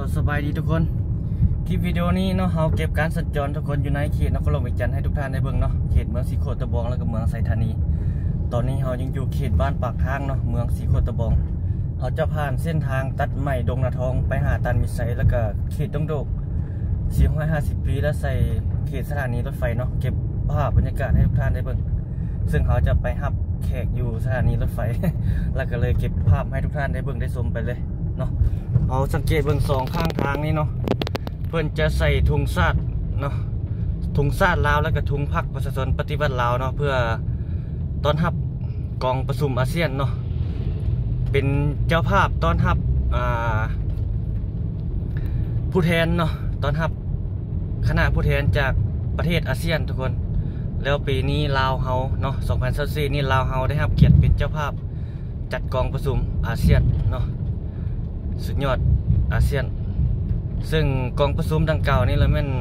สบายดีทุกคนคลิปวิดีโอนี้เนาะเราเก็บการสัญจรทุกคนอยู่ในเขตนครหลวงเวียงจันทร์ให้ทุกท่านได้เบิ่งเนาะเขตเมืองสีโคตะบองแล้วก็เมืองไซธานีตอนนี้เรายังอยู่เขตบ้านปากทางเนาะเมืองสีโคตะบองเราจะผ่านเส้นทางตัดใหม่ดงนาทองไปหาตันมิไซแล้วก็เขตดงโดก450 ปีแล้วใส่เขตสถานีรถไฟเนาะเก็บภาพบรรยากาศให้ทุกท่านได้เบิ่งซึ่งเขาจะไปรับแขกอยู่สถานีรถไฟ แล้วก็เลยเก็บภาพให้ทุกท่านได้เบิ่งได้ชมไปเลยเนาะเอาสังเกตเบื้องสองข้างทางนี้เนาะเพื่อนจะใส่ถุงซาดเนาะถุงซาดลาวแล้วก็ถุงพักประชาชนปฏิบัติลาวเนาะเพื่อต้อนรับกองประชุมอาเซียนเนาะเป็นเจ้าภาพต้อนรับผู้แทนเนาะต้อนรับคณะผู้แทนจากประเทศอาเซียนทุกคนแล้วปีนี้ลาวเฮาเนาะ2024นี่ลาวเฮาได้รับเกียรติเป็นเจ้าภาพจัดกองประชุมอาเซียนเนาะสุดยอดอาเซียนซึ่งกองประชุมดังกล่าวนี่ละมัน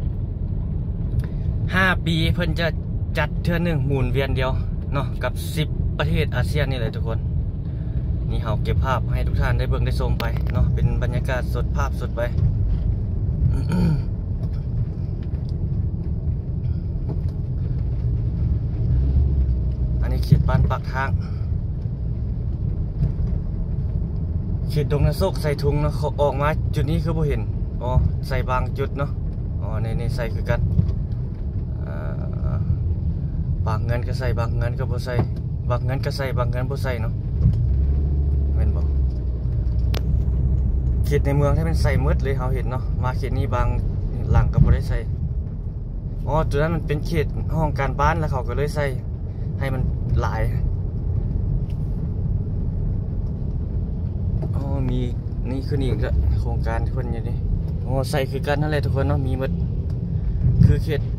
5 ปีเพิ่นจะจัดเทื่อหนึ่งหมุนเวียนเดียวเนาะกับ10ประเทศอาเซียนนี่เลยทุกคนนี่เราเก็บภาพให้ทุกท่านได้เบิ่งได้ชมไปเนาะเป็นบรรยากาศสดภาพสดไป อันนี้เขตบ้านปากทางเขตดงนาโซกใส่ถุงเนาะเขาออกมาจุดนี้คือบ่เห็นอ๋อใส่บางจุดเนาะอ๋อในใส่คือกันบางเงินก็ใส่บางเงินก็บ่ใส่บางเงินก็ใส่บางเงินบ่ใส่เนาะแม่นบ่เขตในเมืองที่เป็นใส่มืดเลยเขาเห็นเนาะมาเขตนี้บางหลังก็บ่ได้ใส่อ๋อจุดนั้นมันเป็นเขตห้องการบ้านแล้วเขาก็เลยใส่ให้มันหลายอ๋อมีนี่คืออีกแล้วโครงการคนอย่างนี้อ๋อใส่คือกันนั่นแหละทุกคนเนาะมีหมดคือเขต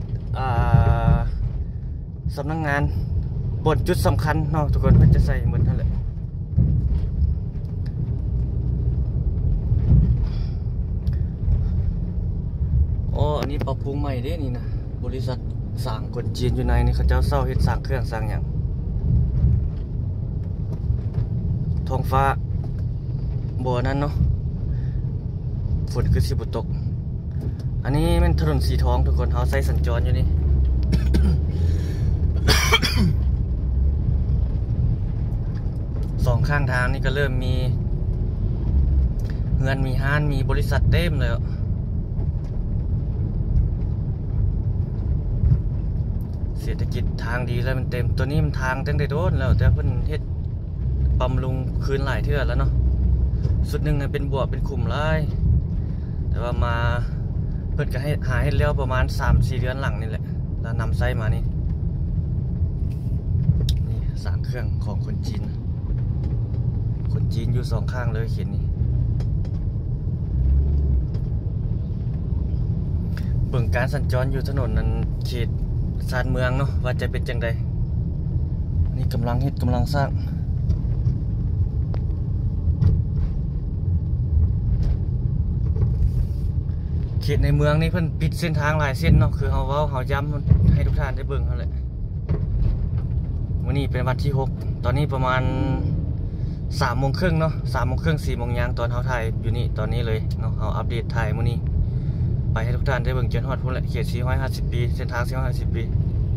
สำนักงานบทจุดสำคัญเนาะทุกคนเพื่อจะใส่หมดนั่นแหละอ๋ออันนี้ปรับปรุงใหม่เด้นี่นะบริษัทสร้างคนจีนอยู่ในนี่เขาเจ้าเศร้าเฮ็ดสร้างเครื่องสร้างอย่างท้องฟ้าบ่อนั้นเนาะฝนคือสิบุตกอันนี้มันถนนสีทองทุกคนเขาใส่สัญจรอยู่นี่ สองข้างทางนี่ก็เริ่มมีเงินมีห้านมีบริษัทเต็มเลยเศรษฐกิจทางดีแล้วมันเต็มตัวนี้มันทางตั้งแต่โดนแล้วแต่เพิ่นเฮ็ดบำรุงคืนหลายเทื่อแล้วเนาะสุดหนึ่งเป็นบวกเป็นขุมไล่แต่ว่ามาเพิ่นก็ให้หาให้แล้วประมาณ 3-4 เดือนหลังนี่แหละแล้วนำไส้มานี่สร้างเครื่องของคนจีนอยู่สองข้างเลยเขียนนี่เบิ่งการสัญจรอยู่ถนนนั้นเขตชานเมืองเนาะว่าจะเป็นจังใดนี่กำลังสร้างเขตในเมืองนี่เพิ่นปิดเส้นทางหลายเส้นเนาะคือเขาย้ำให้ทุกท่านได้เบิ่งเขาแหละวันนี้เป็นวันที่6ตอนนี้ประมาณ3:30เนาะ3:30 4:00ยางตอนเขาถ่ายอยู่นี่ตอนนี้เลยเนาะเขาอัปเดตถ่ายมื้อนี้ไปให้ทุกท่านได้เบิ่งจนฮอดพุ่นแหละเขต450 ปีเส้นทาง450 ปี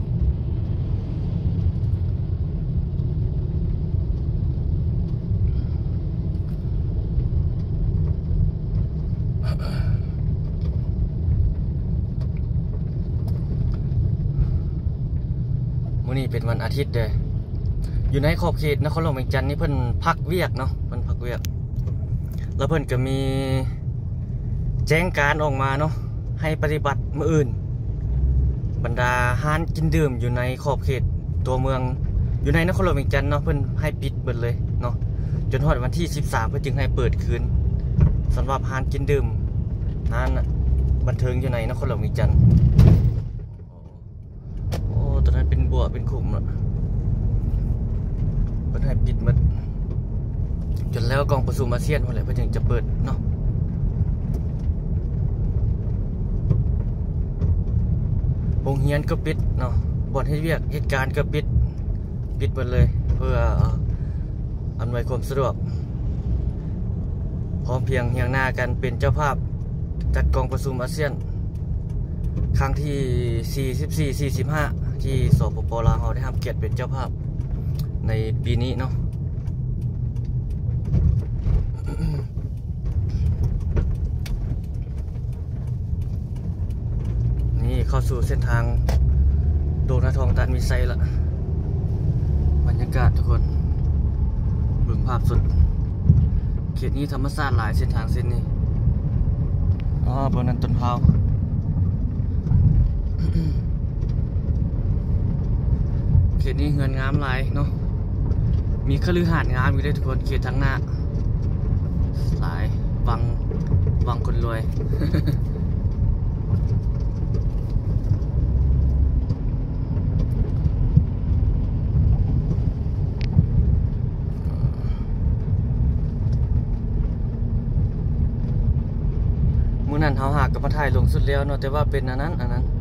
มื้อนี้เป็นวันอาทิตย์เด้ออยู่ในขอบเขตนครหลวงเวียงจันทร์นี่เพิ่นพักเวียกเนาะเพิ่นพักเวียกแล้วเพิ่นก็มีแจ้งการออกมาเนาะให้ปฏิบัติมื้ออื่นบรรดาห้านกินดื่มอยู่ในขอบเขตตัวเมืองอยู่ในนครหลวงเวียงจันทร์เนาะเพิ่นให้ปิดเบิดเลยเนาะจนฮอดวันที่13เพิ่นจึงให้เปิดคืนสำหรับห้านกินดื่มนั้นบันเทิงอยู่ในนครหลวงเวียงจันทร์โอ้ตอนนั้นเป็นบัวเป็นขุมเนาะเพิ่นให้ปิดหมดจนแล้วกองประชุมอาเซียนพุ่นแหละเพิ่นจึงจะเปิดเนาะโรงเรียนก็ปิดเนาะบ่อนให้เวียกเหตุการณ์ก็ปิดหมดเลยเพื่ออำนวยความสะดวกพร้อมเพียงเฮียงหน้ากันเป็นเจ้าภาพจัดกองประชุมอาเซียนครั้งที่44-45ที่สปป.ลาวได้รับเกียรติเป็นเจ้าภาพในปีนี้เนาะนี่เข้าสู่เส้นทางโดนาทองตันมีไซละบรรยากาศทุกคนเบิ่งภาพสุดเขตนี้ธรรมชาติหลายเส้นทางเส้นนี้บนนั้นต้นพร้าวเขตนี้เงินงามหลายเนาะมีคฤหาสน์งามอยู่ด้วยทุกคนเขตทางหน้าหลายวังคนรวย มื้อนั้นเขาหากกับมาถ่ายลงสุดแล้วเนาะแต่ว่าเป็นอันนั้น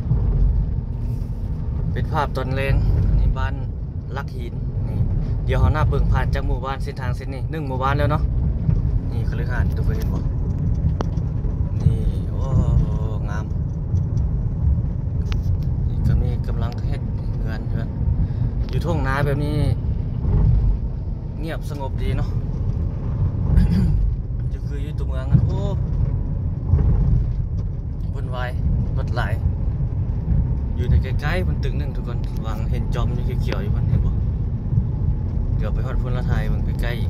เป็นภาพตอนแรงนี่บ้านลักหินนี่เดี๋ยวเขาหน้าเบิ่งผ่านจากหมู่บ้านเส้นทางเส้นนี้1หมู่บ้านแล้วเนาะนี่คฤหาสน์ทุกคนเห็นบ่นี่โอ้งามนี่ก็มีกำลังเฮ็ดเงินอยู่ทุ่งนาแบบนี้เงียบสงบดีเนาะ จะคืออยู่ตัวเมืองกันโอ้วุ่นวายรถไหลอยู่ในใกล้ๆมันตึงหนึ่งทุกคนวางเห็นจอมอยู่เขียวๆอยู่มันเห็นบ่เดี๋ยวไปฮอดพุ่นละไทยมันใกล้ๆอีก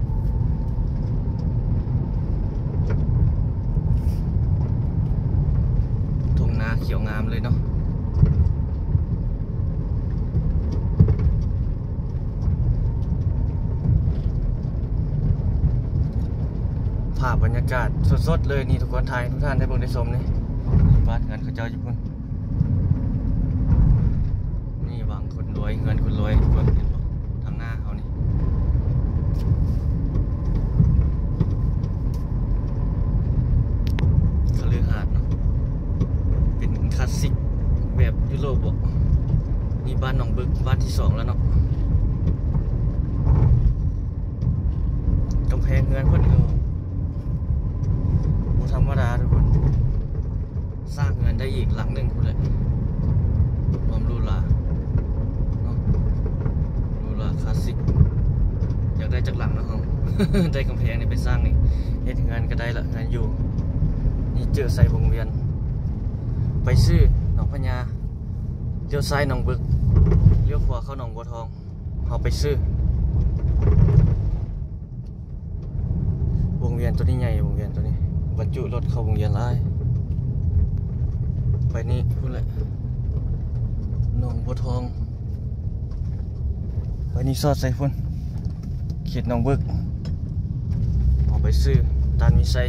ทุ่งนาเขียวงามเลยเนาะภาพบรรยากาศสดๆเลยนี่ทุกคนไทยทุกท่านได้เบิ่งได้ชมนี่บ้านเงินเขาเจ้าอยู่พุ่นนี่หวังคนรวยเงินคนรวยทุกคนเห็นบ่ทางหน้าเขานี่คฤหาสน์เนาะเป็นคลาสสิกแบบยุโรปบ่นี่บ้านหนองบึกบ้านที่2แล้วเนาะกำแพงเงินเพิ่นธรรมดาทุกคนสร้างเงินได้อีกหลังหนึ่งคุณเลยรวมรูลาคลาสสิกอยากได้จากหลังนะครับ ได้กำแพงนี่ไปสร้างนี่เฮ็ดเงินก็ได้ละเงินอยู่นี่เจอใส่วงเวียนไปซื้อหนองพญาเลี้ยวซ้ายหนองบึกเลี้ยวขวาเข้าหนองบัวทองเอาไปซื้อวงเวียนตัวนี้ใหญ่วงเวียนตัวนี้บรรจุรถเข้าวงเวียนหลายไปนี่พูดเลยหนองบัวทองไปนี่ซอดใส่พุ่นเขตหนองบึกออกไปซื้อตานมีไซ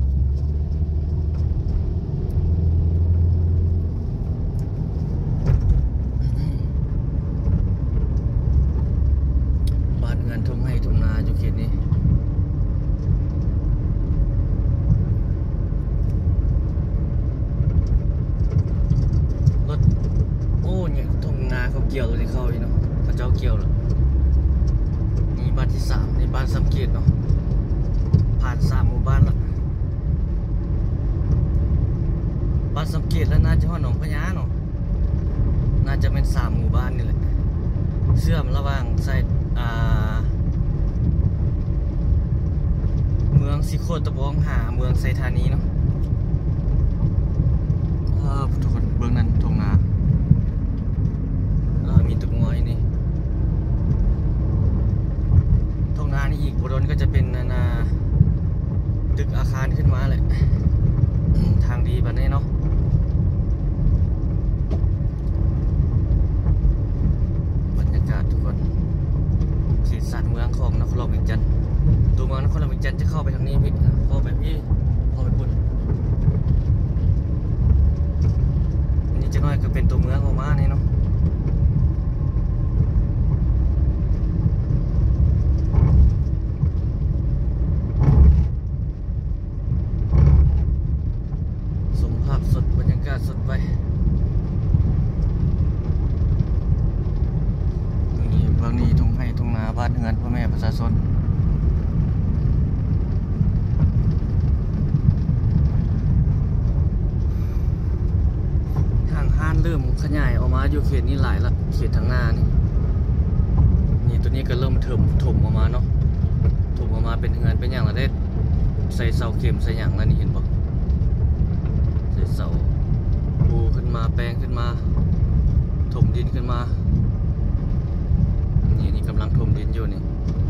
บ้านเงินทุ่งให้ทุ่งนาอยู่เขตนี้เขาเกี่ยวเลยเข้าอีกเนาะพระเจ้าเกี่ยวแล้วนี่บ้านที่3นี่บ้านสังเกตเนาะผ่าน3หมู่บ้านละบ้านสังเกตแล้วน่าจะว่าหนองพญาเนาะน่าจะเป็น3หมู่บ้านนี่แหละเชื่อมระหว่างไซต์เมืองสิโคตะบองหาเมืองไซธานีเนาะทุกคนเบื้องนั้นทุ่งนามีตึกงอยนี่ทุ่งนานี่อีกบริเวณก็จะเป็นตึกอาคารขึ้นมาเลยทางดีแบบนี้เนาะบรรยากาศทุกคนเขตสัตว์เมืองของนครหลวงเวียงจันทร์ตัวเมืองนครหลวงเวียงจันทร์จะเข้าไปทางนี้พี่เข้าไปพุ่นอันนี้จะน้อยก็เป็นตัวเมืองออกมาเนี่ยเนาะสดบรรยากาศสดไปนี่บางนี้ทุ่งให้ทุ่งนาบ้านเฮือนพ่อแม่ประชาชนานเริ่มขยายออกมาอยู่เขตนี้หลายละเขตทางหน้านี่ตัวนี้ก็เริ่มถมออกมาเนาะถมออกมาเป็นเฮือนเป็นอย่างละได้ใส่เสาเข็มใส่อย่างแล้วนี่เห็นบ่ใส่เสาปูขึ้นมาแปลงขึ้นมาถมดินขึ้นมานี่กำลังถมดินอยู่นี่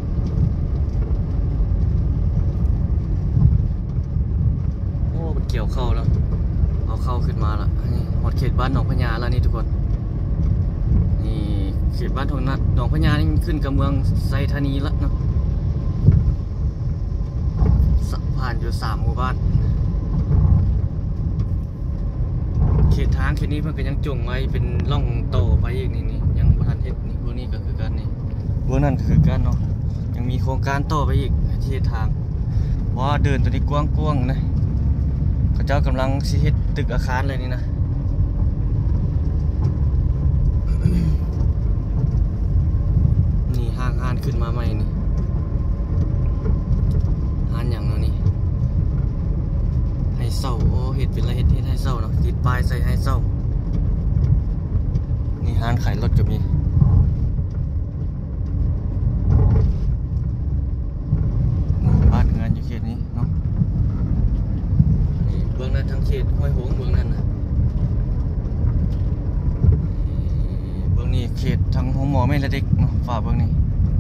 โอ้มันเกี่ยวเข้าแล้วเอาเข้าขึ้นมาละนี่หมดเขตบ้านหนองพญาแล้วนี่ทุกคนนี่เขตบ้านหนองพญานี่ขึ้นกับเมืองไซธานีแล้วเนาะผ่านอยู่3 หมู่บ้านเขตทางเขตนี้เพิ่นก็ยังจงไว้เป็นร่องโตไปอีกนี่ยังบ่ทันเฮ็ดนี่พวกนี้ก็คือกันนี่พวกนั้นคือกันเนาะยังมีโครงการต่อไปอีกที่ทางว่าเดินตัวนี้กว้างๆนะเขาเจ้ากำลังสิเฮ็ดตึกอาคารเลยนี่นะนี่ห้างขึ้นมาใหม่นี่ห้างอย่างเนาะนี่ให้เศร้าโอ้เฮ็ดเป็นอะไรเฮ็ดให้เศร้าเนาะติดป้ายใส่ให้เศร้านี่ห้างขายรถก็มีบ้านงานอยู่เขตนี้เนาะนี่เบื้องนั้นทั้งเขตห้วยหงเบื้องนั้นนะเบื้องนี้เขตทั้งห้องหมอแม่และเด็กเนาะฝ่าเบื้องนี้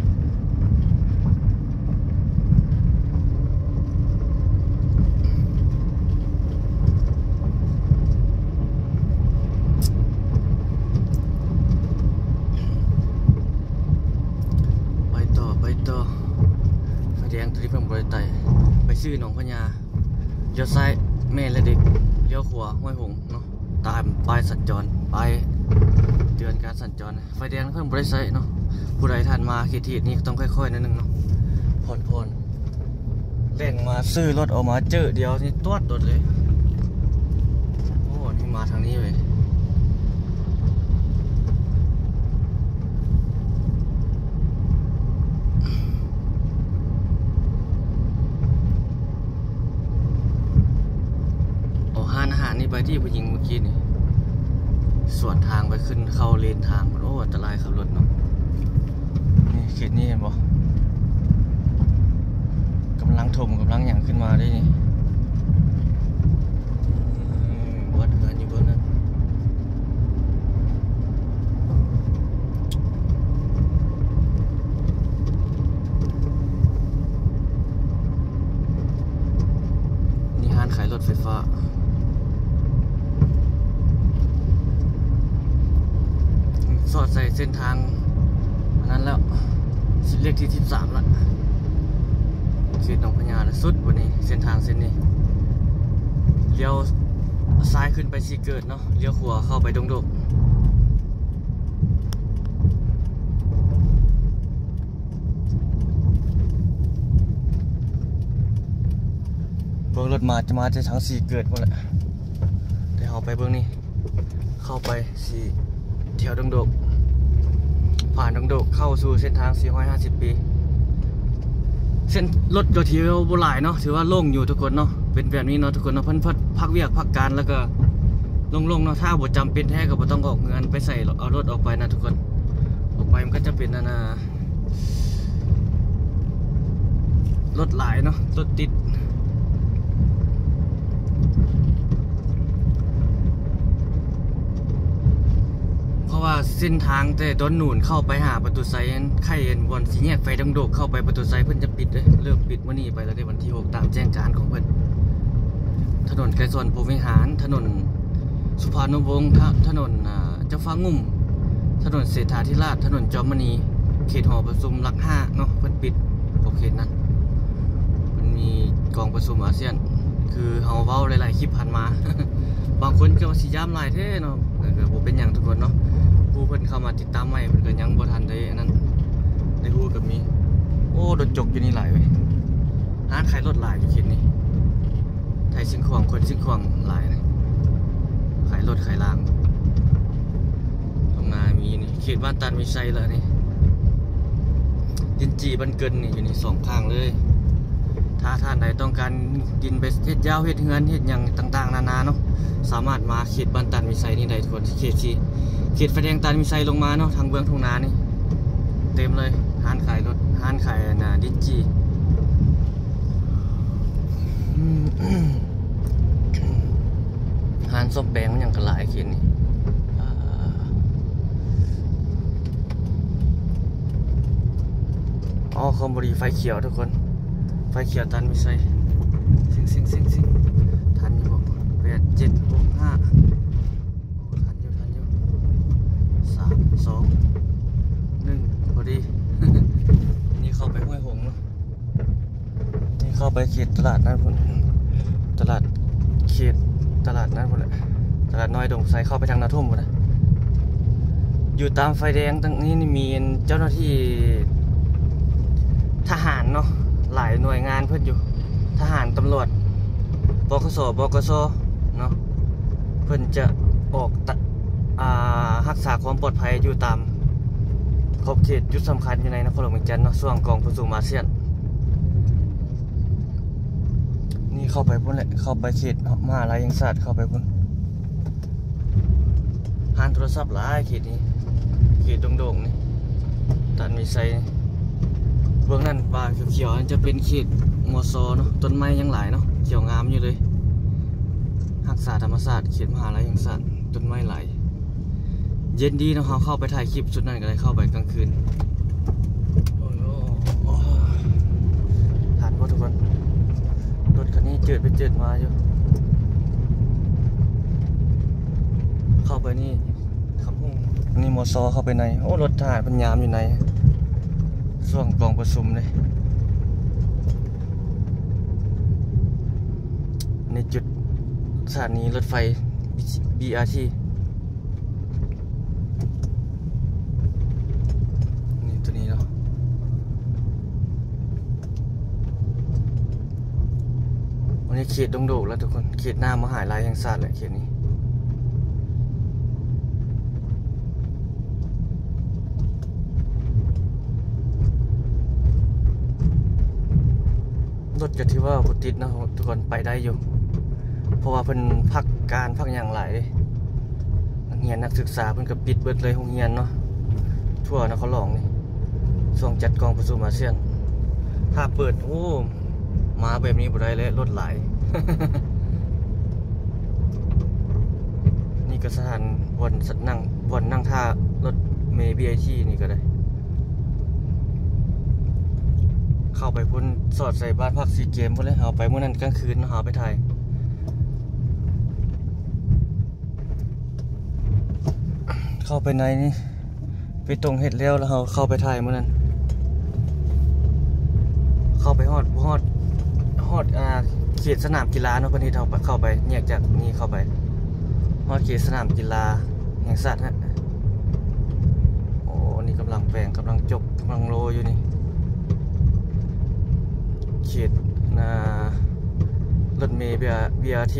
ไฟแดงตัวที่เพิ่งบริไตไปซื้อหนองพญาเลี้ยวซ้ายแม่และเด็กเลี้ยวขวาห้วยหงเนาะตามป้ายสัญจรป้ายเตือนการสัญจรไฟแดงเพิ่งบริไตเนาะผู้ใดทันมาเขตนี้ต้องค่อยๆนิดนึงเนาะผ่อนเร่งมาซื้อรถออกมาเจอเดียวนี่ตัวดเลยโอ้นี่มาทางนี้เลยอาหารนี่ไปที่ผู้หญิงเมื่อกี้นี่ส่วนทางไปขึ้นเข้าเลนทางโอ้อันตรายขับรถเนาะนี่เขตนี้เห็นบ่กำลังถมกำลังหยั่งขึ้นมาได้นี่วัดเงินอยู่บนนั้นนี่ห้างขายรถไฟฟ้าสอดใส่เส้นทางอันนั้นแล้วเลขที่13ละเขตหนองพญาแล้วสุดวันนี้เส้นทางเส้นนี้เลี้ยวซ้ายขึ้นไปสีเกิดเนาะเลี้ยวขวาเข้าไปดงดกเบื้องรถมาจะทางสีเกิดหมดแหละแต่เอาไปเบื้องนี้เข้าไปสีแถวดงดกผ่านดงดกเข้าสู่เส้นทาง450 ปีเส้นรถก็ถือว่าหลายเนาะถือว่าโล่งอยู่ทุกคนเนาะเป็นแบบนี้เนาะทุกคนเนาะเพิ่นพักเวียกพักการแล้วก็ลงเนาะถ้าบ่จำเป็นแท้ก็บ่ต้องออกเงินไปใส่เอารถออกไปนะทุกคนออกไปมันก็จะเป็นรถหลายเนาะรถติดเพราะว่าเส้นทางแต่ต้นหนุนเข้าไปหาประตูไซน์ไข่เอ็นวันสีแยกไฟดังโดกเข้าไปประตูไซน์เพิ่นจะปิดเลยเลิกปิดเมื่อนี้ไปแล้วในวันที่6ตามแจ้งการของเพิ่นถนนไกรสอนพรหมวิหารถนนสุภานุวงศ์ถนนเจ้าฟ้างุ่มถนนเศรษฐาธิราชถนนจอมมณีเขตหอประชุมหลัก5เนาะเพิ่นปิดของเขตนั้นมันมีกองประชุมอาเซียนคือเฮาเว้าหลายๆคลิปผ่านมา บางคนก็ว่าสิยามหลายแท้เนาะก็บ่เป็นหยังทุกคนเนาะผู้เพิ่นเข้ามาติดตามใหม่เพิ่นก็ยังบ่ทันได้นั่นได้ฮู้กับมีโอ้รถจกอยู่นี่หลายเว้ยร้านขายรถหลายอยู่เขตนี้ไทยสิ่งของคนสิ่งของหลายนะขายรถขายรางตรงนามีนี่เขตบ้านตันมีไซแล้วนี่ดินจีบันเกินนี่อยู่นี่2 ข้างเลยถ้าท่านใดต้องการดินไปเฮ็ดยาวเฮ็ดเฮือนเฮ็ดหยังต่างๆนานานาเนาะสามารถมาเขตบ้านตันมีไซนี่ได้ทุกคนเขตไฟแดงตันมีไซลงมาเนาะทางเบื้องทุ่งนานี่เต็มเลยห้านขายรถห้านขายดิจิห้านส้มแปงมันยังกระหลายเขตนี่อ๋อคอมบุรีไฟเขียวทุกคนไฟเขียวตันมีไซซิ่งทันอยู่8 7 6 5ทันอยู่3 2 1พอดี นี่เข้าไปห้วยหงส์เนาะนี่เข้าไปเขตตลาดนั่นพุ่นตลาดเขตตลาดนั่นพุ่นแหละตลาดน้อยดงไซเข้าไปทางนาทุ่มพุ่นนะอยู่ตามไฟแดงตรงนี้มีเจ้าหน้าที่ทหารเนาะหลายหน่วยงานเพื่อนอยู่ทหารตำรวจบกสเนาะเพื่อนจะออกรักษาความปลอดภัยอยู่ตามขอบเขตจุดสำคัญอยู่ในนครหลวงเวียงจันทน์เนาะส่วนกองประชุมอาเซียนนี่เข้าไปพุ่นแหละเข้าไปเขตมหาลัยยังศาสตร์เข้าไปพุ่นหานโทรศัพท์หลายเขตนี้เขตโด่งๆนี่ตันมีไซเบื้องนั้นป่าเขียวๆจะเป็นเขตมอซอเนาะต้นไม้ยังหลายเนาะเขียวงามอยู่เลยรักษาธรรมศาสตร์เขตมหาลัยยังศาสตร์ต้นไม้หลายเย็นดีเนาะเขาเข้าไปถ่ายคลิปชุดนั้นก็เลยเข้าไปกลางคืนผ่านพอทุกคนรถคันนี้เจิดไปเจิดมาอยู่เข้าไปนี่ขับพุ่งนี่มอซอเข้าไปในโอ้รถทหารพันยามอยู่ในช่วงกองประชุมเลยในจุดสถานีรถไฟ BRT นี่ตัวนี้เนาะวันนี้เขตดงโดกแล้วทุกคนเขตหน้ามหาลัยแห่งชาติแหละเขตนี้รถก็ถือว่าบุติดนะทุกคนไปได้อยู่เพราะว่าเพิ่นพักการพักอย่างหลายนักเรียนนักศึกษาเพิ่นก็ปิดเบิดเลยโรงเรียนเนาะทั่วนครหลวงนี่ช่วงจัดกองประชุมอาเซียนถ้าเปิดโอ้มาแบบนี้บ่ได้เลยรถหลาย นี่ก็สถานวันนั่งท่ารถเมล์ BRT นี่ก็ได้เข้าไปพุ่นสอดใส่บ้านพักซีเกมพุ่นเลยเอาไปเมื่อนั้นกลางคืนเอาไปถ่ายเข้าไปในนี่ไปตรงเห็ดแล้วเราเข้าไปถ่ายเมื่อนั้นเข้าไปฮอดเขตสนามกีฬาเนาะพื้นที่เราเข้าไปเนี่ยจากนี่เข้าไปฮอดเขตสนามกีฬาแห่งชาติฮะโอ้นี่กำลังแปลงกำลังจบกำลังโรอยู่นี่เขตรถเมล์ BRT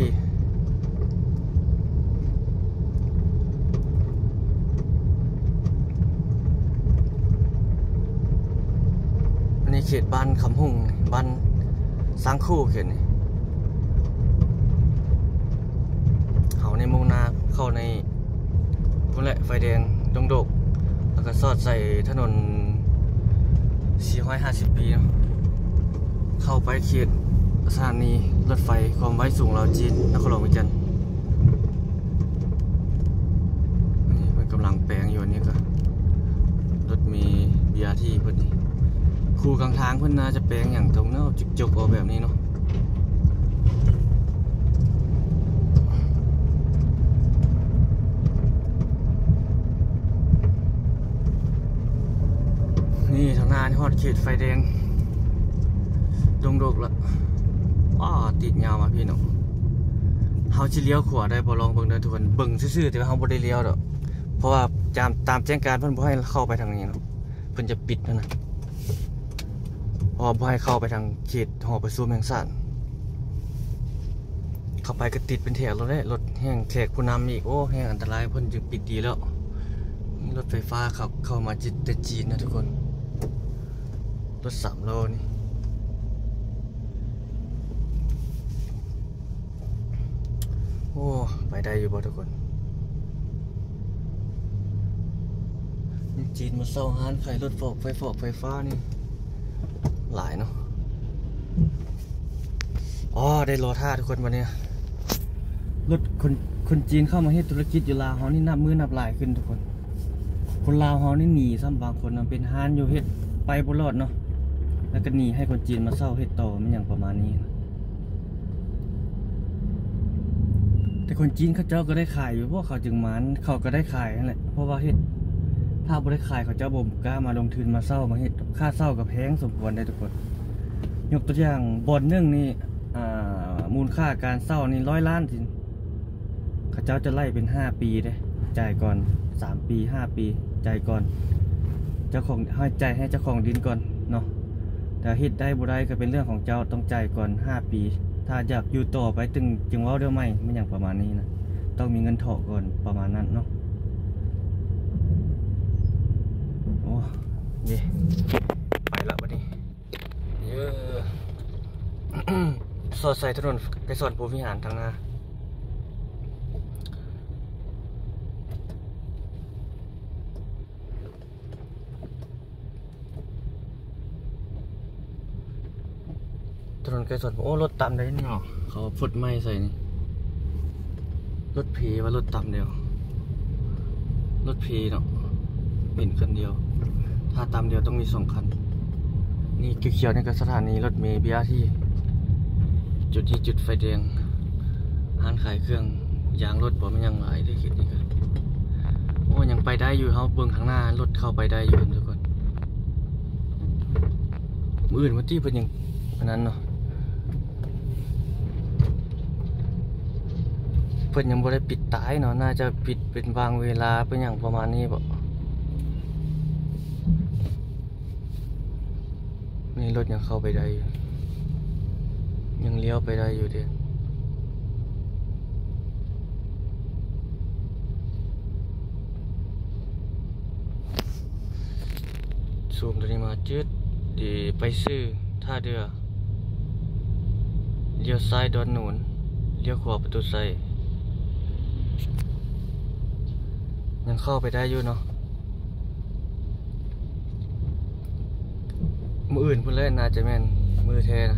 อันนี้เขตบ้านคำหุ่งบ้านสังคู่เขตนี่เขาในมุ่งนาเข้าในพุ่นแหละไฟแดงดงโดกแล้วก็สอดใส่ถนน450 ปีเนาะเข้าไปเขตสถานีรถไฟความไว้สูงเราจีนนครหลวงเวียงจันทน์นี่มันกำลังแปลงอยู่นี่ก็รถมี BRT เพิ่นนี่คู่กลางทางเพิ่นน่าจะแปลงอย่างตรงเนาะจุกๆเอาแบบนี้เนาะนี่ทางหน้าฮอดเขตไฟแดงดงโดกละติดยาวมาพี่น้องเฮาสิเลี้ยวขวาได้บ่ลองเบิ่งเด้อทุกคนเบิ่งซื่อๆแต่ว่าเฮาบ่ได้เลี้ยวดอกเพราะว่าตามแจ้งการเพิ่นบ่ให้เข้าไปทางนี้เนาะเพิ่นจะปิดนะเพราะบ่ให้เข้าไปทางเขตหอประชุมแห่งชาติเข้าไปก็ติดเป็นแถวรถได้รถแห้งแขกผู้นำอีกโอ้แห้งอันตรายเพิ่นจึงปิดดีแล้วนี่รถไฟฟ้าเข้ามาจากจีนนะทุกคนรถ3 โลนี่โอ้ไปได้อยู่บ่ทุกคนจีนมาเศร้าห้านขายรถฟอกไฟฟ้านี่หลายเนาะอ๋อได้รอท่าทุกคนวันนี้รถคนจีนเข้ามาให้ธุรกิจอยู่ลาวเขานี่นับมือนับหลายขึ้นทุกคนลาวเขานี่หนีซ้ำบางคนเป็นห้านอยู่เฮ็ดไปบ่รอดเนาะแล้วก็หนีให้คนจีนมาเศร้าเฮ็ดต่อมันอย่างประมาณนี้แต่คนจีนเขาเจ้าก็ได้ขายอยู่เพราะเขาจึงมันเขาก็ได้ขายนั่นแหละเพราะว่าเฮ็ดถ้าบ่ได้ขายเขาเจ้าบ่กล้ามาลงทุนมาเศร้ามาเฮ็ดค่าเศร้ากับแพงสมควรได้ทุกคนยกตัวอย่างบ่อนนึงนี่มูลค่าการเศร้านี่100 ล้านจริงเขาเจ้าจะไล่เป็น5 ปีเด้จ่ายก่อน3 ปี5 ปีจ่ายก่อนเจ้าของให้จ่ายให้เจ้าของดินก่อนเนาะแต่เฮ็ดได้บ่ได้ก็เป็นเรื่องของเจ้าต้องจ่ายก่อน5 ปีถ้าอยากอยู่ต่อไปจึงเว้าเด้อไม่มันอย่างประมาณนี้นะต้องมีเงินถอก่อนประมาณนั้นเนาะโอ้ยไปละบัดนี้เยอะสอดใส่ถนนไปสอนผู้วิหารทางหน้าถนนไกลสอนโอ้รถต่ำได้นี่หรอเขาฟุตไม่ใส่นี่รถผีว่ารถต่ำเดียวรถผีเนาะเป็นคันเดียวถ้าต่ำเดียวต้องมี2 คันนี่เขียวๆนี่ก็สถานีรถเมล์ BRT จุดที่จุดไฟแดงร้านขายเครื่องยางรถบ่มันยังหลายได้คิดนี่ก็โอ้ยังไปได้อยู่เฮาเบิ่งข้างหน้ารถเข้าไปได้อยู่ทุกคนมื้ออื่นวันที่เพิ่นยังอันนั้นเนาะเพิ่นยังบ่ได้ปิดตายเนาะน่าจะปิดเป็นบางเวลาเป็นอย่างประมาณนี้บ่นี่รถยังเข้าไปได้อยู่ยังเลี้ยวไปได้อยู่เด้ซูมตัวนี้มาจืดดีไปซื้อท่าเรือเลี้ยวซ้ายดอนหนุนเลี้ยวขวาประตูไซยังเข้าไปได้อยู่เนาะมืออื่นเพิ่นเล่นน่าจะแม่นมือแท้นะ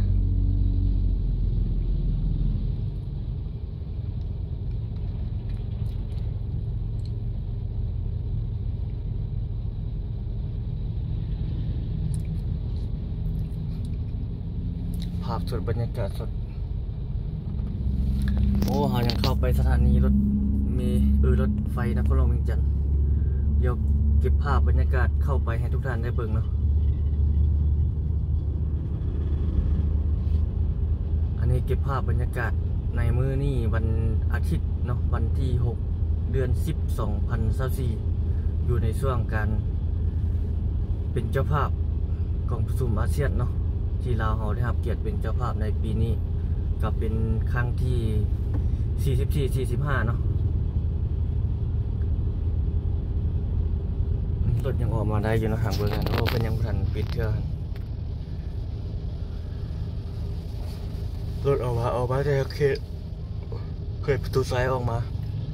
ภาพสดบรรยากาศสดโอ้หายังเข้าไปสถานีรถมีรถไฟนครหลวงเวียงจันทร์เดี๋ยวเก็บภาพบรรยากาศเข้าไปให้ทุกท่านได้เบิ่งเนาะอันนี้เก็บภาพบรรยากาศในมื้อนี้วันอาทิตย์เนาะวันที่6 เดือน 10 2024อยู่ในช่วงการเป็นเจ้าภาพกองประชุมอาเซียนเนาะที่ลาวเราได้รับเกียรติเป็นเจ้าภาพในปีนี้กับเป็นครั้งที่44-45เนาะรถยังออกมาได้อยู่นะทางเบอร์กันโอ้เป็นยังทันปิดเทื่อรถออกมาได้เคยประตูซ้ายออกมา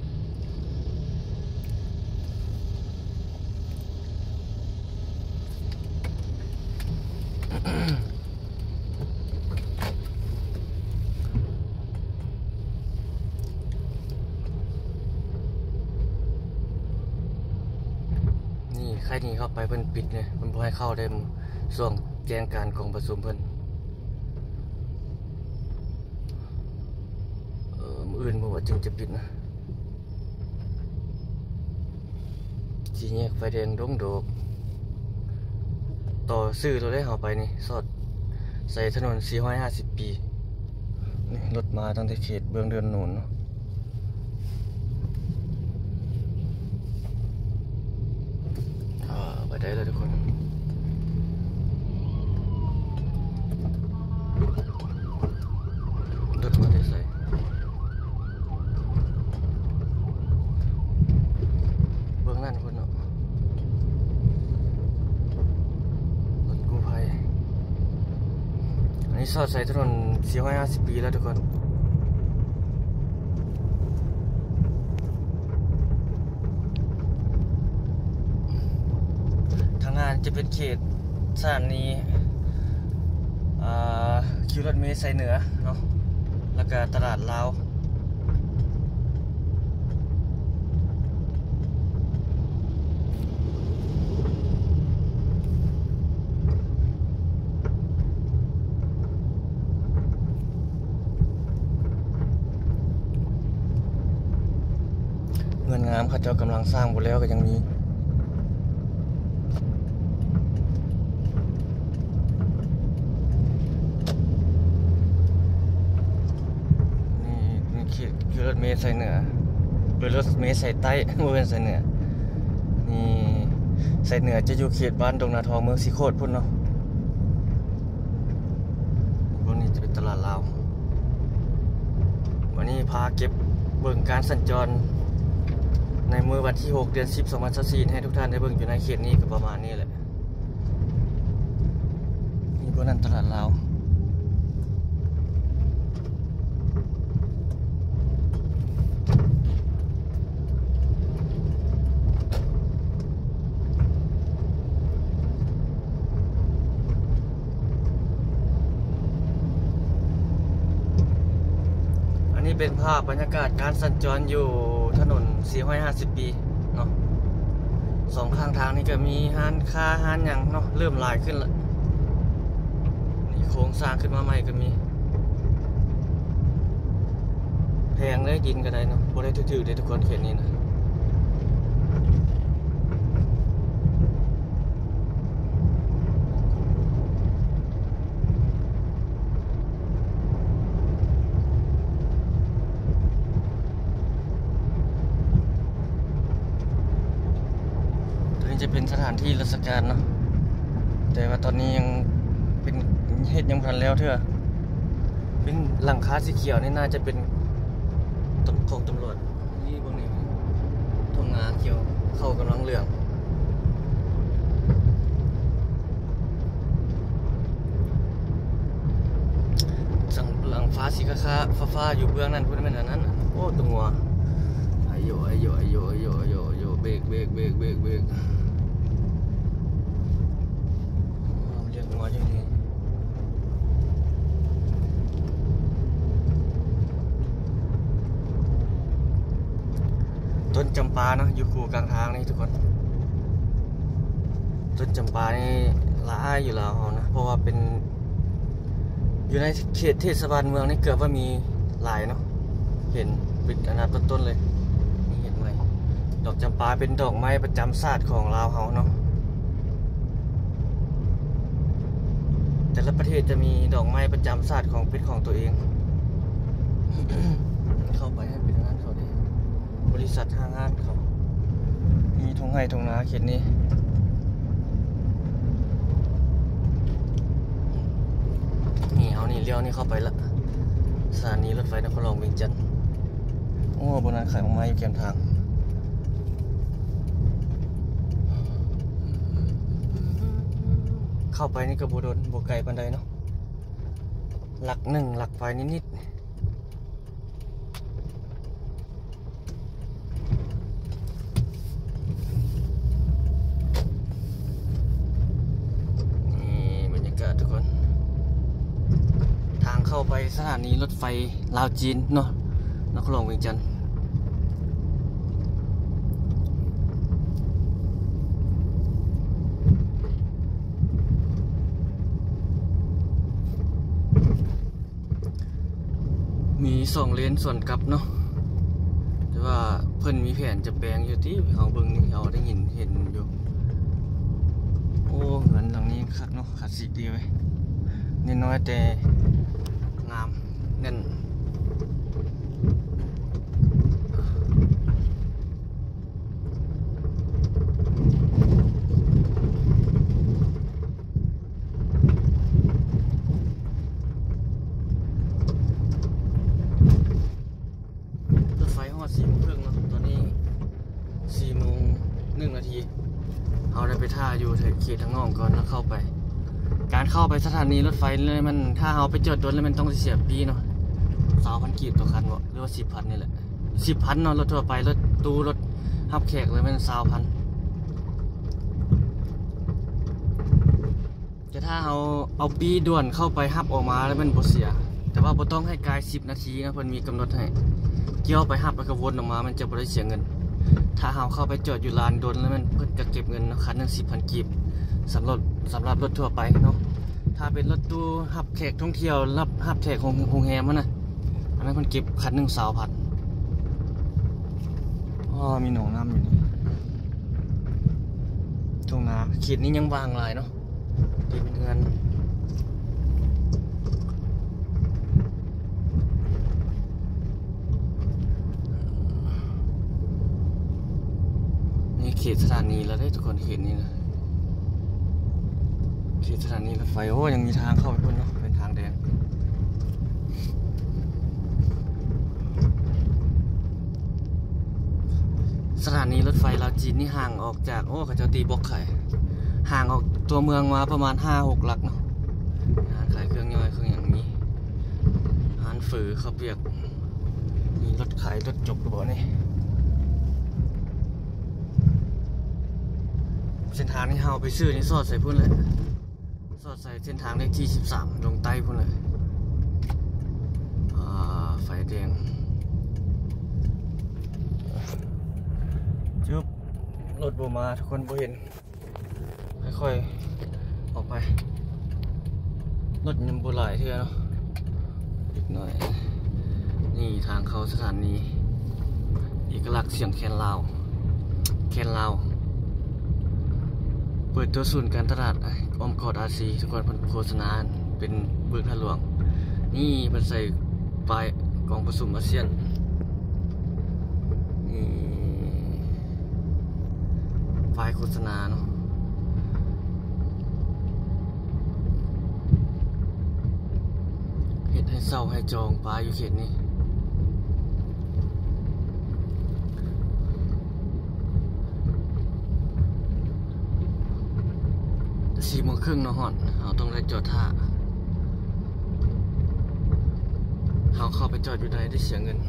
ใครนี่เข้าไปเพิ่นปิดเนี่ยมันบ่ให้เข้าได้ช่วงแจ้งการกองประชุมเพิ่นมื้ออื่นบ่ว่าจึงจะปิดนะสี่แยกไฟแดงดงโดกต่อซื้อเราได้เข้าไปนี่สอดใส่ถนน450 ปีนี่รถมาตั้งแต่เขตเบื้องเดินโน่นเนาะไปได้เลยทุกคนรถมาได้ใส่เบื้องนั่นคนเนาะรถกู้ภัยอันนี้สอดใส่ถนน450 ปีแล้วทุกคนนั้นจะเป็นเขตสถานีคิวรถเมล์สายเหนือเนาะแล้วก็ตลาดลาวเงินงามเขาเจ้ากำลังสร้างหมดแล้วก็ยังมีนี่เขตคือรถเมล์สายเหนือหรือรถเมล์สายใต้โมเป็นสายเหนือนี่สายเหนือจะอยู่เขตบ้านดงนาทองเมืองสีโคตรพุ่นเนาะพวกนี้จะเป็นตลาดลาววันนี้พาเก็บเบิ่งการสัญจรในมือวันที่6 เดือน 10 2024ให้ทุกท่านได้เบิ่งอยู่ในเขตนี้ก็ประมาณนี้แหละนี่พวกนั้นตลาดลาวอันนี้เป็นภาพบรรยากาศการสัญจรอยู่ถนน450 ปีเนาะสองข้างทางนี่ก็มีห้านค้าห้านอย่างเนาะเริ่มหลายขึ้นละนี่โครงสร้างขึ้นมาใหม่ก็มีแพงเลยดินก็ได้เนาะบ่ได้ถือๆได้ทุกคนเขตนี้นะจะเป็นสถานที่ราชการเนาะแต่ว่าตอนนี้ยังเป็นเฮ็ดยังพันแล้วเถอะเป็นหลังคาสีเขียวนี่น่าจะเป็นของตำรวจนี่พวกนี้ทงนาเขียวเข้ากำลังเหลืองหลังฟ้าสีฟ้าอยู่เบื้องนั้นพูดไม่นานนั้นโอ้ตัวงัวไอโยเบรกเรียกงัวอย่างนี้ต้นจำปาเนาะอยู่คู่กลางทางนี่ทุกคนต้นจำปานี่ละอายอยู่แล้วนะเพราะว่าเป็นอยู่ในเขตเทศบาลเมืองนี่เกือบว่ามีหลายเนาะเห็นเป็นอันดับต้นๆเลยนี่เห็นไหมดอกจำปาเป็นดอกไม้ประจำชาติของลาวเฮาเนาะแต่ละประเทศจะมีดอกไม้ประจำชาติของเป็นของตัวเอง เข้าไปให้เป็นงานเขาดิบริษัทห้างงานเขามีทุ่งไร่ทุ่งนาเขตนี้นี่เอานี่เลี้ยวนี่เข้าไปละสถานีรถไฟนครหลวงเวียงจันทร์โอ้บนนั้นขายของไม้อยู่แคมทางเข้าไปนี่ก็บ่โดนบ่ไกลปานใดเนาะหลัก1หลักไฟนิดๆทุกคนทางเข้าไปสถานีรถไฟลาวจีนเนาะนครหลวงเวียงจันทร์มี2 เลนส่วนกลับเนาะแต่ว่าเพิ่นมีแผนจะแปลงอยู่ที่เขาเบิ่งนี่เขาได้เห็นอยู่โอ้เงินหลังนี้คักเนาะขัดสีดีไว้นิดน้อยแต่งามแน่นรถไฟฮอด 4:30 เนาะตอนนี้ 4:01 นาทีเอาได้ไปท่าอยู่เขตทางนอกก่อนแล้วเข้าไปการเข้าไปสถานีรถไฟเลยมันถ้าเอาไปจอดรถแล้วมันต้องเสียปีเนาะ20,000 กีบต่อคันวะหรือว่า 10,000 นี่แหละ 10,000 เนาะรถทั่วไปรถตู้รถรับแขกเลยมัน 20,000 จะถ้าเอาปีด่วนเข้าไปฮับออกมาแล้วมันบ่เสียแต่ว่าบ่ต้องให้กาย10 นาทีนะเพิ่นมีกำหนดให้เกี่ยวไปฮับแล้วก็วนออกมามันจะบ่ได้เสียเงินถ้าเฮาเข้าไปจอดอยู่ลานดนแล้วมันเพิ่นจะเก็บเงินคันนึง 10,000 กีบสำหรับรถทั่วไปเนาะถ้าเป็นรถตู้ฮับแขกท่องเที่ยวรับฮับแขกของโรงแรมนะอันนั้นเพิ่นเก็บคันนึง 20,000อ๋อมีหนองน้ำอยู่นี่ตรงนาเขตนี้ยังว่างหลายเนาะที่เป็นเงินนี่เขตสถานีแล้วได้ทุกคนเขตนี้นะเขตสถานีรถไฟโอ้ยังมีทางเข้าไปพุ่นเนาะเป็นทางแดงสถานีรถไฟลาวจีนนี่ห่างออกจากโอ้เขาจะตีบล็อกไข่ห่างออกตัวเมืองมาประมาณ 5-6 หลักเนาะร้านขายเครื่องย่อยเครื่องอย่างนี้ร้านฝือข้าวเปียกมีรถขายรถจกหรือเปล่านี่เส้นทางที่เฮาไปซื้อนี่สอดใส่พุ่นเลยสอดใส่เส้นทางเลขที่13ลงใต้พุ่นเลยไฟแดงจุ๊บรถโบมาทุกคนโบเห็นค่อยๆออกไปรถยังโบหลายเท่าเนาะอีกหน่อยนี่ทางเข้าสถานีเอกลักษณ์เสียงแคนลาวเปิดตัวศูนย์การตลาดอ้อมกอดRCทุกคนเพิ่นโฆษณาเป็นเบื้องท่าหลวงนี่เพิ่นใส่ป้ายกองประชุมอาเซียนนี่ป้ายโฆษณาเนาะเฮ็ดให้เศร้าให้จองป้ายอยู่เขตนี้4 โมงครึ่งเนาะฮอดเราต้องได้จอดท่าเราเข้าไปจอดอยู่ใดได้เสียเงิน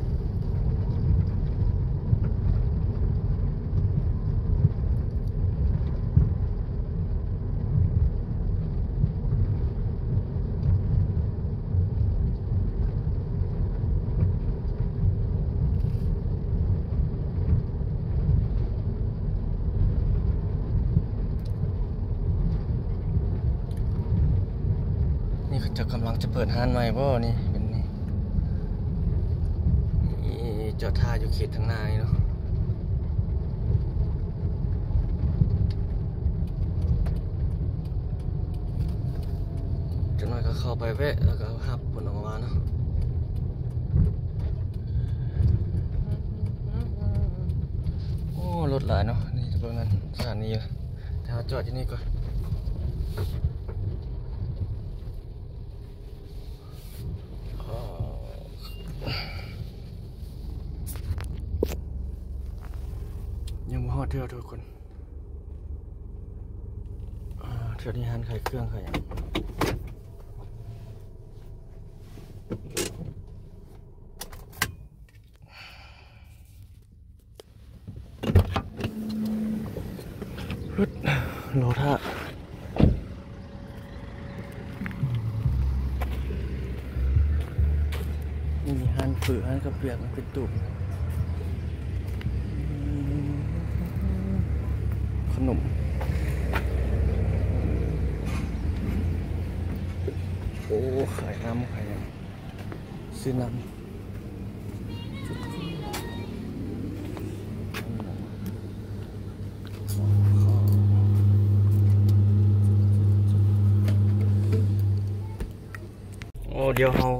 นี่จะกำลังจะเปิดห้างใหม่บ่นี่เป็นนี่จอดท่าอยู่เขตทางหน้านี่เนาะจังหน่อยก็เข้าไปแวะแล้วก็หับผลออกมาเนาะโอ้รถหลายเนาะนี่จะเป็นนั้นสถานีแต่เราจอดที่นี่ก่อนยังมาฮอดเที่ยวทุกคนเที่ยวนี้ฮันขายเครื่องขายอย่างรถโลท่านี่มีฮันฝือฮันกระเปียกมันเป็นตุ่มขนมโอ้ขายน้ำขายอย่างซื้อน้ำโอ้เดี๋ยวเรา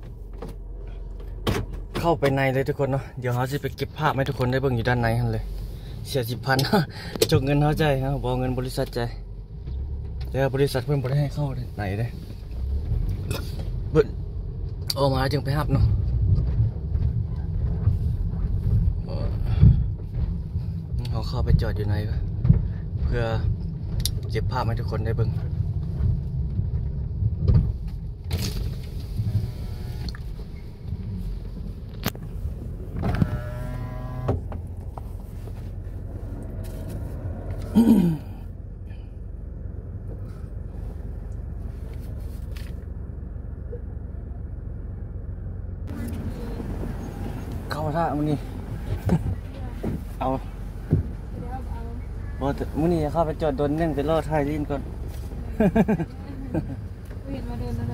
เข้าไปในเลยทุกคนเนาะเดี๋ยวเราจะไปเก็บภาพให้ทุกคนได้เบิ่งอยู่ด้านในกันเลยเสีย10,000 จกเงินเขาใจครับบอกเงินบริษัทใจแต่บริษัทเพิ่มบริให้เข้าไหนเลยเบิ่งออกมาจึงไปฮับเนาะเขาเข้าไปจอดอยู่ไหนเพื่อเก็บภาพให้ทุกคนได้เบิ่ง นมื้อนี้ เอาบ่มื้อนี้เข้าไปจอดโดนนึงไปรอถ่ายลิ้นก่อนเห็นมาเดินแล้ว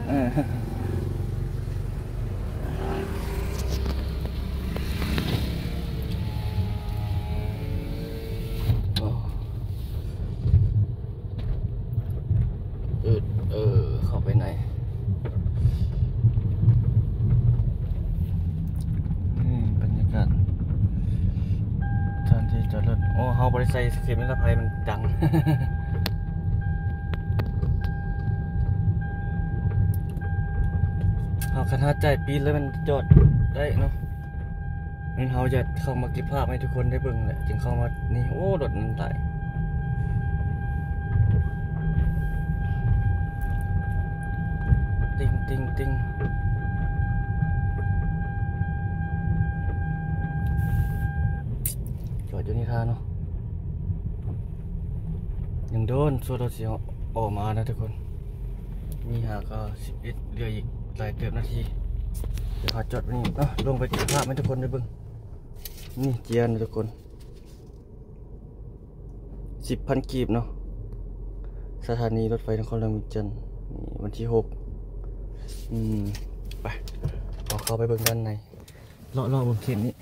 เข้าไปไหนบรรยากาศทางที่จอดรถโอ้เฮาบริษัทเข็มนิรภัยมันดัง เฮาคันหาใจปีนแล้วมันจอดได้เนาะงั้นเฮาจะเข้ามาเก็บภาพให้ทุกคนได้เบิ่งแหละจึงเข้ามานี่โอ้รถมันตายติงจอดอยู่นี่ท่าเนาะยังโดนโซโลเสียงออกมานะทุกคนนี่หาก็11เหลืออีกหลายเกือบนาทีเดี๋ยวขอจอดไว้นี่ลงไปเก็บภาพให้ทุกคนได้เบิ่งนี่เจียนทุกคน10,000 กีบเนาะสถานีรถไฟนครหลวงวิจันทร์นี่วันที่6ไปเอาเข้าไปเบิ่งด้านในเลาะบนเข็มนี้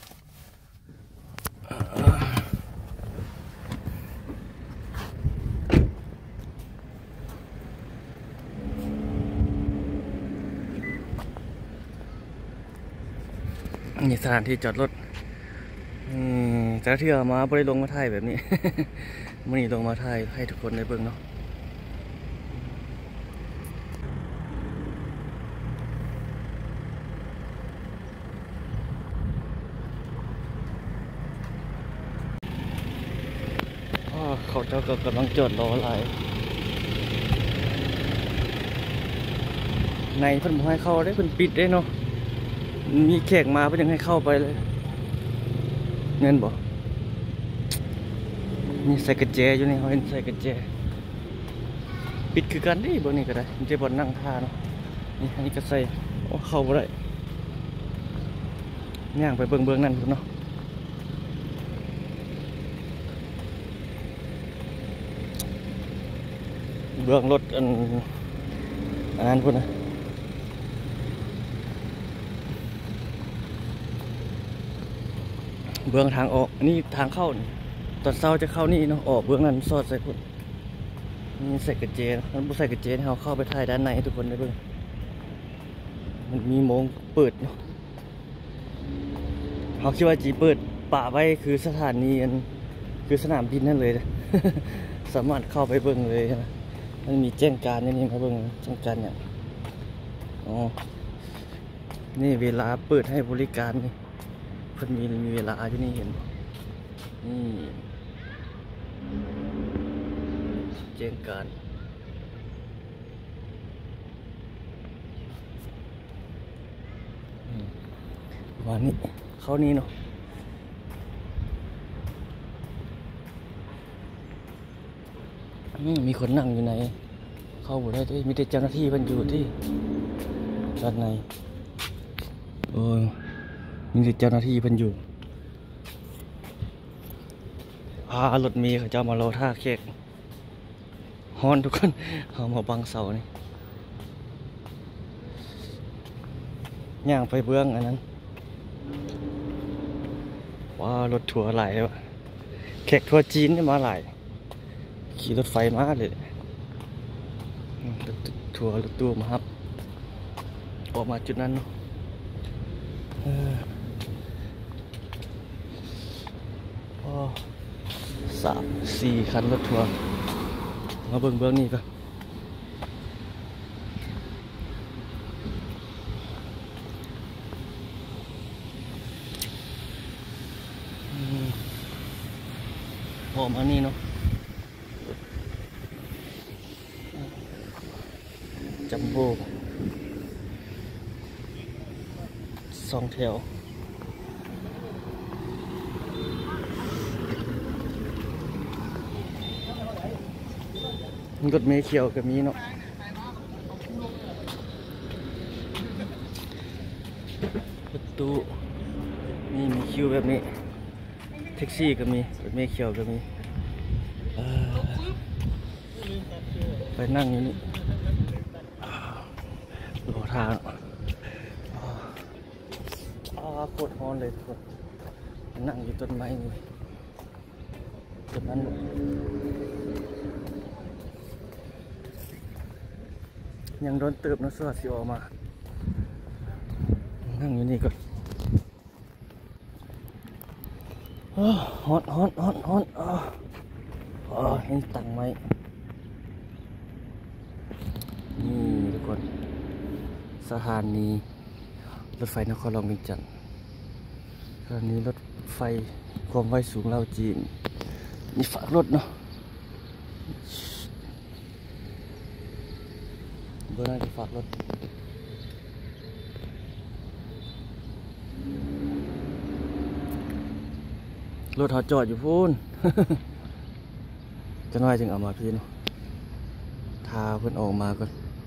นี่สถานที่จอดรถแต่ที่เอามาบริลงมาถ่ายแบบนี้ มื่อนี้ลงมาถ่ายให้ทุกคนได้เบิ่งเนาะเขาเจ้าก็กำลังจอดรอหลายในเพิ่นบ่ให้เข้าได้เพิ่นปิดได้เนาะมีแขกมาเพิ่นยังให้เข้าไปเลยเงินบ่มีใส่กระแจอยู่นี่เขาเห็นใส่กระแจปิดคือกันดิบ่นี่ก็ได้มันจะบ่นั่งท่าเนาะนี่อันนี้ก็ใส่เข้าบ่ได้ย่างไปเบิ่งนั่นพุ่นเนาะเบื้องรถอันนั้นพุ่นนะเบื้องทางออกนี่ทางเข้านี่ตอนเช้าจะเข้านี่เนาะออกเบื้องนั้นสอดใส่พุ่นนี่ใส่กระเจนมันบ่ใส่กระเจนเราเข้าไปถ่ายด้านในให้ทุกคนได้เบิ่งมันมีโมงเปิดเนาะเขาคิดว่าจีเปิดป่าไว้คือสถานีอันคือสนามบินนั่นเลย สามารถเข้าไปเบิ่งเลยนะมันมีแจ้งการนี่มาเบิ่งแจ้งการเนี่ยนี่เวลาเปิดให้บริการนี่เพิ่นมีเวลาอยู่นี่เห็นนี่แจ้งการวันนี้เข้านี่เนาะมีคนนั่งอยู่ไหนเข้าบ่ได้ด้วยมีแต่เจ้าหน้าที่มันอยู่ที่ด้านในมีแต่เจ้าหน้าที่มันอยู่รถเมล์เขาจะมารอท่าแขกฮอนทุกคนเอามาบังเสานี่ย่างไปเบื้องอันนั้นรถทัวร์หลายวะแขกทัวร์จีนนี่มาหลายขี่รถไฟมาเลยทัวร์รถตู้มาครับออกมาจุดนั้นเนาะ3-4 คันรถทัวร์มาเบิ่งนี่ก็ออกมานี่เนาะจัมโบ้2 แถวรถเมล์เขียวก็มีเนาะประตูมีมีคิวแบบนี้แท็กซี่ก็มีรถเมล์เขียวก็มีไปนั่งอยู่นี่รอทางโคตรร้อนเลยทุกคนนั่งอยู่ต้นไม้นี่ต้นนั้นยังโดนเติบนะสวัสดีออกมานั่งอยู่นี่ก่อนฮอตให้ตังไหมนี่ทุกคนสถานีรถไฟนครหลวงเวียงจันทร์สถานีรถไฟความไวสูงลาวจีนนี่ฝากรถเนาะเบอร์น่าจะฝากรถเขาจอดอยู่พูน จะน้อยจึงเอามาพี่เนาะทาเพิ่นออกมาก่อน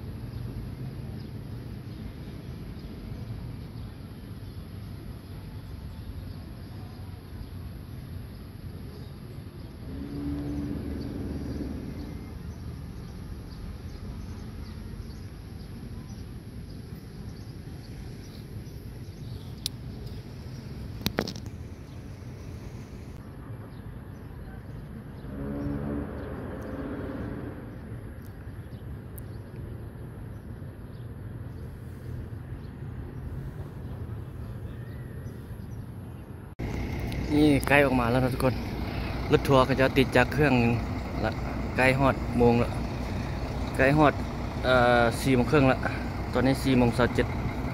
นี่ใกล้ออกมาแล้วนะทุกคนรถทัวร์ก็จะติดจากเครื่องละใกล้ฮอดโมงละใกล้ฮอด4 โมงครึ่งละตอนนี้4 โมง 27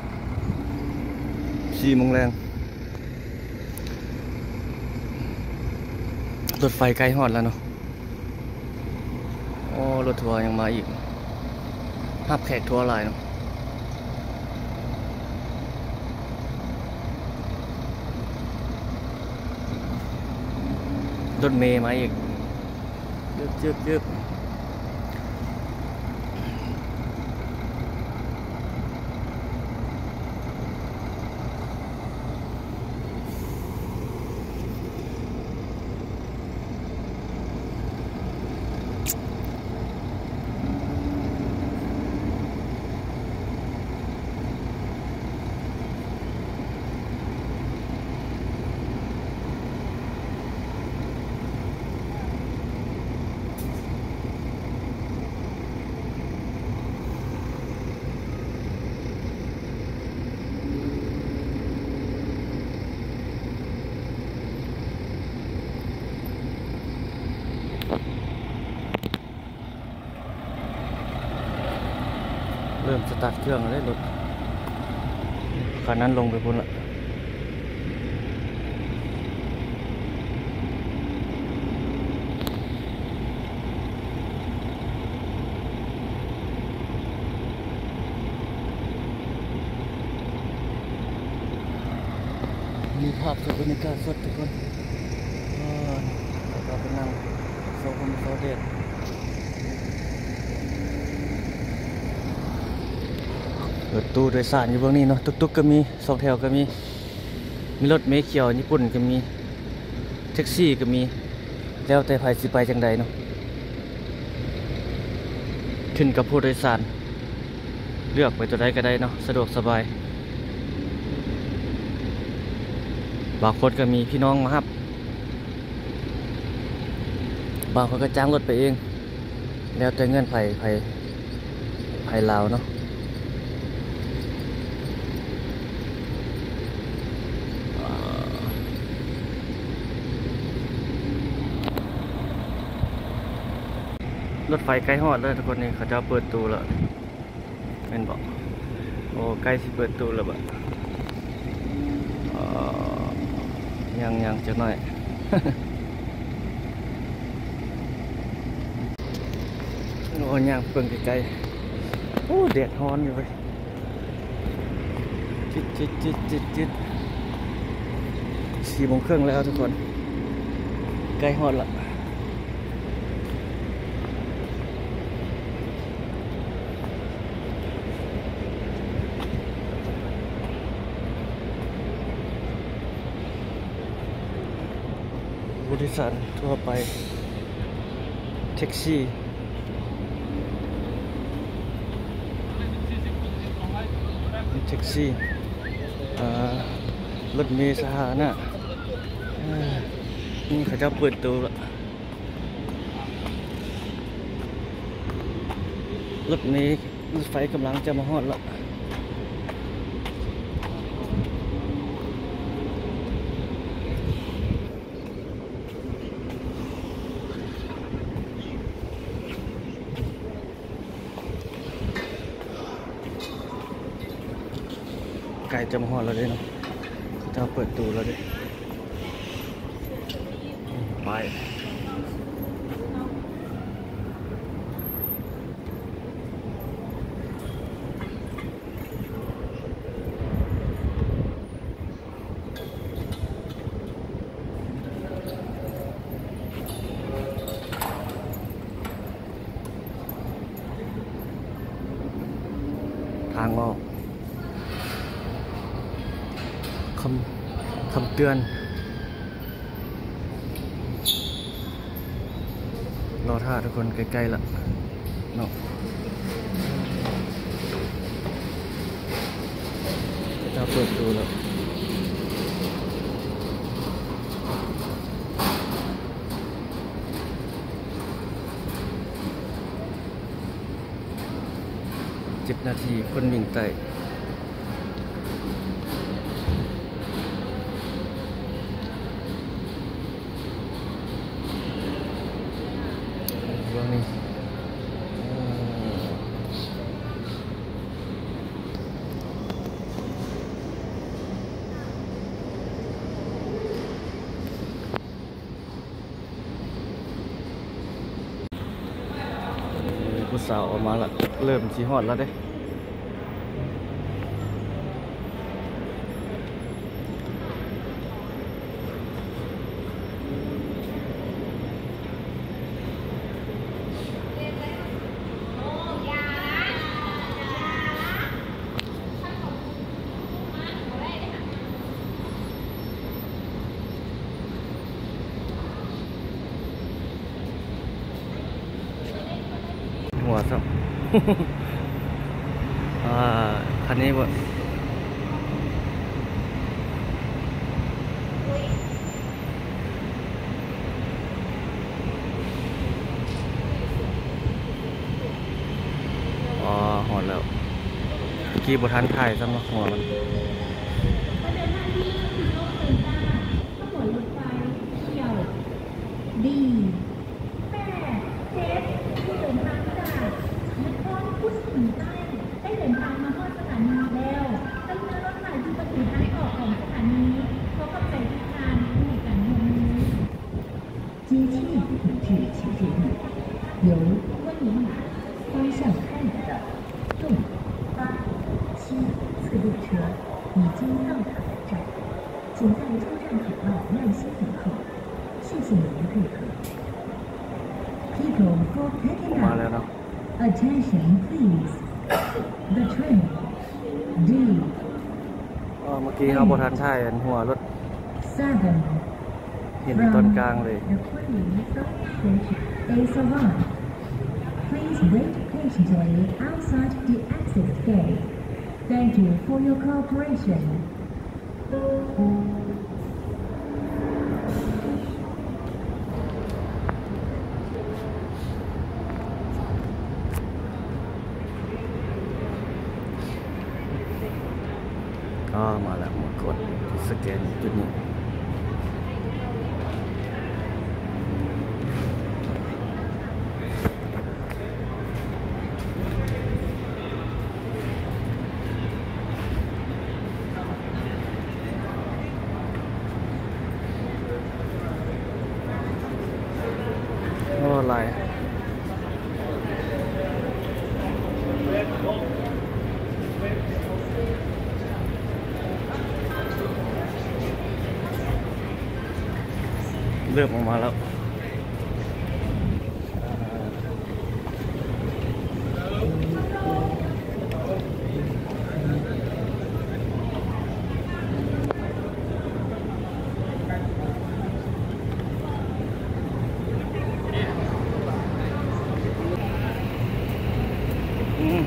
4 โมงแรงรถไฟใกล้ฮอดแล้วเนาะโอ้รถทัวร์ยังมาอีกรับแขกทัวร์หลายเนาะรถเมย์มาอีกยึบเริ่มสตาร์ทเครื่องแล้วรถคันนั้นลงไปพุ่นละมีภาพจากบรรยากาศสดทุกคนเราไปนั่งโซฟาโซเดตรถตู้โดยสารอยู่เบื้องนี้เนาะตุกๆก็มี2 แถวก็มีรถเมล์เขียวญี่ปุ่นก็มีแท็กซี่ก็มีแล้วแต่ใครสิไปจังใดเนาะขึ้นกับผู้โดยสารเลือกไปตัวใดก็ได้เนาะสะดวกสบายบางคนก็มีพี่น้องมาครับบางคนก็จ้างรถไปเองแล้วแต่เงื่อนไขลาวเนาะรถไฟใกล้ฮอดแล้วทุกคนนี่เขาจะเปิดตู้แล้วเป็นบอกโอ้ใกล้สิเปิดตู้แล้วบ่ยังจะหน่อย โอ้ยังเพิ่งไกลๆโอ้แดดร้อนอยู่เว้ยจิต4 โมงครึ่งแล้วทุกคนใกล้ฮอดละผู้โดยสารทั่วไปแท็กซี่แท็กซี่รถเมล์สาธารณะนี่เขาจะเปิดตัวรถเมล์รถไฟกำลังจะมาฮอดแล้วไก่จะมาฮอดแล้วด้วยเนาะจะเปิดตูแล้วด้วยไปทางออกคำเตือนรอท่าทุกคนใกล้ๆละเนาะจะเปิดดูแล้ว10 นาทีคนวิ่งไต่นี่ผู้สาวออกมาละเริ่มสีฮอดแล้วเด้หัวซับ คันนี้บ่หอดแล้วเมื่อกี้บทันถ่ายซ้ำหัวมันดีแม่เทปผู้เดินทางจากนครพุทธถึงใต้ได้เดินทางมาฮอดสถานีแล้วตั้งแต่รถไฟที่ประตูทางออกของสถานีเขาก็ใจทุกทางในการเมืองนี้接气普至起解地由温尼马方向开来的重8、7次列车已经到达本站，请在出站口外耐心等候。谢谢您的配合。People for picking up. Attention, please. The train D. เมื่อกี้เขาบทันถ่ายหัวรถ 7 เห็นต้นกลางเลย The train station is arrived. Please wait patiently outside the exit gate. Thank you for your cooperation. ก็มาแล้วมากดสแกนจุดนี้อะไรเริ่มออกมาแล้ว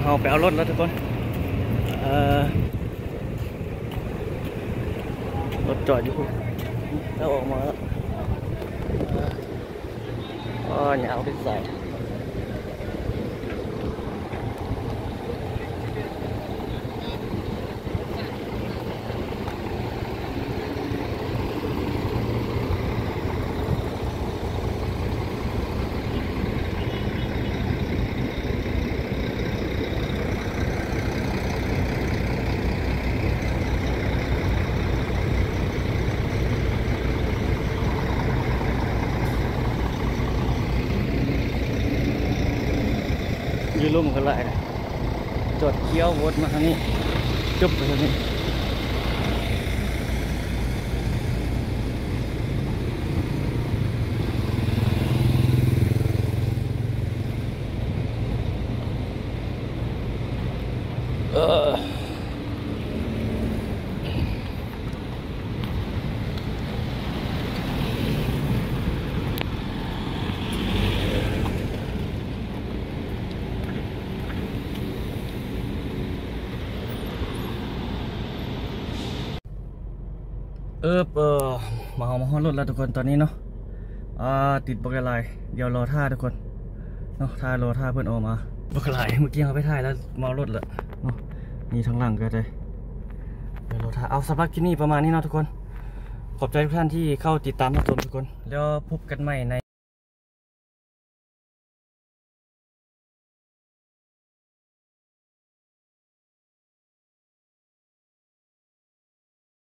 เราไปเอารถแล้วทุกคนรถจอดอยู่แล้วออกมาแล้วอย่าเอาไปใส่ยืนลุ่มกันเลยจอดเคี้ยววนมาทางนี้จุบไปทางนี้มาเอามาห้องรถแล้วทุกคนตอนนี้เนาะติดบกอะไรเดี๋ยวรอท่าทุกคนเนาะท่ารอท่าเพื่อนออกมาบกอะไรเมื่อกี้เขาไปถ่ายแล้วมารถแล้วเนาะนี่ทั้งหลังก็เลยเดี๋ยวรอท่าเอาสำหรับคลิปนี้ประมาณนี้เนาะทุกคนขอบใจทุกท่านที่เข้าติดตามรับชมทุกคนแล้วพบกันใหม่ใน